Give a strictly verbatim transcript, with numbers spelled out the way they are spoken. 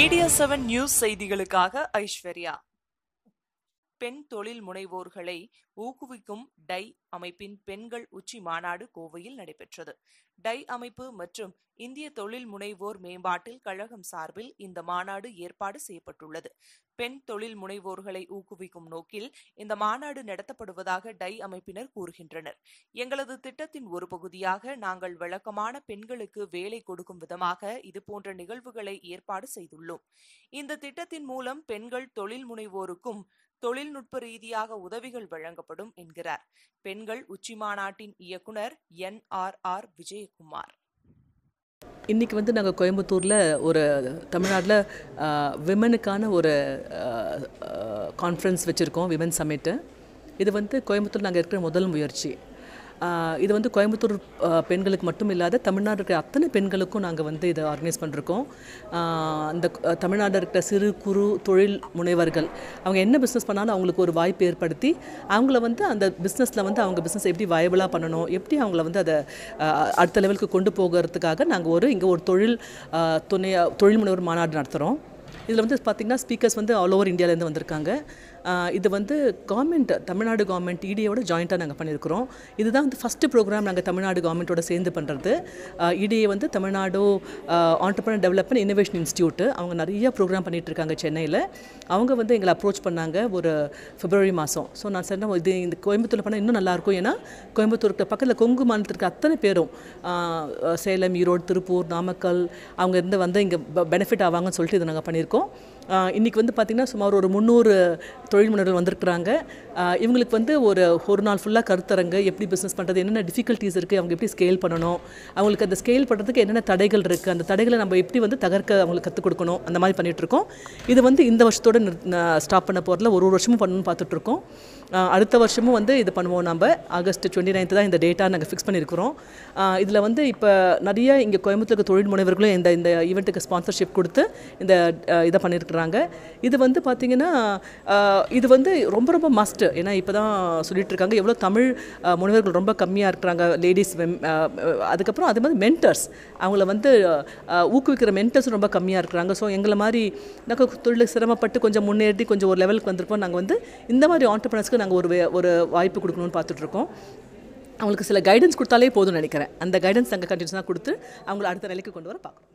Media seven news செய்திகளுக்காக ஐஸ்வர்யா. பெண் தொழில் முனைவோர்களை ஊக்குவிக்கும் டை அமைப்பின் பெண்கள் உச்சி மாநாடு கோவையில் நடைபெற்றது. டை அமைப்பு மற்றும் இந்திய தொழில் முனைவோர் மேம்பாட்டில் கழகம் சார்பில் இந்த மாநாடு ஏற்பாடு செய்யப்பட்டுள்ளது. பெண் தொழில் முனைவோர்களை ஊக்குவிக்கும் நோக்கில் இந்த மாநாடு நடத்தப்படுவதாக டை அமைப்பினர் கூறுகின்றனர். எங்களது திட்டத்தின் ஒரு பகுதியாக நாங்கள் வழக்கமான பெண்களுக்கு வேலை கொடுக்கும் விதமாக இதுபோன்ற நிகழ்வுகளை ஏற்பாடு செய்துள்ளோம். இந்த திட்டத்தின் மூலம் பெண்கள் தொழில் முனைவோருக்கும் தொழில்நுட்ப ரீதியாக உதவிகள் வழங்கப்படும் என்கிறார் பெண்கள் உச்சி மாநாட்டின் இயக்குனர் என் ஆர் ஆர் விஜயகுமார். இன்றைக்கி வந்து நாங்கள் கோயம்புத்தூரில் ஒரு தமிழ்நாட்டில் விமனுக்கான ஒரு கான்ஃபரன்ஸ் வச்சுருக்கோம், விமன் சமிட்டு. இது வந்து கோயம்புத்தூர் நாங்கள் இருக்கிற முதல் முயற்சி. இது வந்து கோயம்புத்தூர் பெண்களுக்கு மட்டும் இல்லாத தமிழ்நாடு இருக்கிற அத்தனை பெண்களுக்கும் நாங்கள் வந்து இதை ஆர்கனைஸ் பண்ணிருக்கோம். அந்த தமிழ்நாடு இருக்கிற சிறு குறு தொழில் முனைவர்கள் அவங்க என்ன பிஸ்னஸ் பண்ணாலும் அவங்களுக்கு ஒரு வாய்ப்பு ஏற்படுத்தி அவங்கள வந்து அந்த பிஸ்னஸில் வந்து அவங்க பிஸ்னஸ் எப்படி வயபிளாக பண்ணணும், எப்படி அவங்கள வந்து அதை அடுத்த லெவலுக்கு கொண்டு போகிறதுக்காக நாங்கள் ஒரு இங்கே ஒரு தொழில் துணை தொழில் முனைவர் மாநாடு நடத்துகிறோம். இதில் வந்து பார்த்திங்கன்னா ஸ்பீக்கர்ஸ் வந்து ஆல் ஓவர் இந்தியாவிலேருந்து வந்திருக்காங்க. இது வந்து கவர்மெண்ட் தமிழ்நாடு கவர்மெண்ட் இடியோட ஜாயிண்ட்டாக நாங்கள் பண்ணியிருக்கிறோம். இதுதான் வந்து ஃபஸ்ட்டு ப்ரோக்ராம் நாங்கள் தமிழ்நாடு கவர்மெண்ட்டோட சேர்ந்து பண்ணுறது. இடிஏ வந்து Tamil Nadu entrepreneur development innovation institute, அவங்க நிறைய ப்ரோக்ராம் பண்ணிகிட்ருக்காங்க சென்னையில். அவங்க வந்து எங்களை அப்ரோச் பண்ணாங்க ஒரு பிப்ரவரி மாதம். ஸோ நான் சொன்னேன் இது இந்த கோயம்புத்தூரில் பண்ணால் இன்னும் நல்லாயிருக்கும். ஏன்னா கோயம்புத்தூருக்கு பக்கத்தில் கொங்கு மாநிலத்திற்கு அத்தனை பேரும் சேலம், ஈரோடு, திருப்பூர், நாமக்கல் அவங்க இருந்து வந்து இங்கே பெனிஃபிட் ஆவாங்கன்னு சொல்லிட்டு இதை நாங்கள் பண்ணியிருக்கோம். இன்றைக்கி வந்து பார்த்திங்கன்னா சுமார் ஒரு முந்நூறு தொழில் முனைவர்கள் வந்திருக்கிறாங்க. இவங்களுக்கு வந்து ஒரு ஒரு நாள் ஃபுல்லாக கருத்தரங்கு, எப்படி பிஸ்னஸ் பண்ணுறது, என்னென்ன டிஃபிகல்ட்டிஸ் இருக்குது, அவங்க எப்படி ஸ்கேல் பண்ணணும், அவங்களுக்கு அந்த ஸ்கேல் பண்ணுறதுக்கு என்னென்ன தடைகள் இருக்குது, அந்த தடைகளை நம்ம எப்படி வந்து தகர்க்க அவங்களுக்கு கற்றுக் கொடுக்கணும், அந்த மாதிரி பண்ணிகிட்ருக்கோம். இது வந்து இந்த வருஷத்தோடு ஸ்டாப் பண்ண போகிறதுல ஒரு ஒரு வருஷமும் பண்ணணும்னு பார்த்துட்ருக்கோம். அடுத்த வருஷமும் வந்து இது பண்ணுவோம். நம்ம ஆகஸ்ட் டுவெண்ட்டி நைன்த்து தான் இந்த டேட்டா நாங்கள் ஃபிக்ஸ் பண்ணியிருக்கிறோம். இதில் வந்து இப்போ நிறைய இங்கே கோயம்புத்தூருக்கு தொழில் முனைவர்களும் இந்த இந்த ஈவெண்ட்டுக்கு ஸ்பான்சர்ஷிப் கொடுத்து இந்த இதை பண்ணியிருக்கிறாங்க. இது வந்து பார்த்திங்கன்னா இது வந்து ரொம்ப ரொம்ப மஸ்ட்டு. ஏன்னா இப்போ தான் சொல்லிட்டு இருக்காங்க எவ்வளோ தமிழ் முனைவர்கள் ரொம்ப கம்மியாக இருக்கிறாங்க, லேடிஸ். அதுக்கப்புறம் அது மாதிரி மென்டர்ஸ் அவங்கள வந்து ஊக்குவிக்கிற மென்டர்ஸ் ரொம்ப கம்மியாக இருக்கிறாங்க. ஸோ எங்களை மாதிரி நாங்கள் தொழில் சிரமப்பட்டு கொஞ்சம் முன்னேறி கொஞ்சம் ஒரு லெவலுக்கு வந்திருப்போம். நாங்கள் வந்து இந்த மாதிரி ஆண்டர்பிரனர்ஸ்க்கு நாங்கள் ஒரு ஒரு வாய்ப்பு கொடுக்கணும்னு பார்த்துட்ருக்கோம். அவங்களுக்கு சில கைடன்ஸ் கொடுத்தாலே போதும்னு நினைக்கிறேன். அந்த கைடன்ஸ் நாங்கள் கண்டினியூஸாக கொடுத்து அவங்களை அடுத்த நிலைக்கு கொண்டு வர பார்க்குறோம்.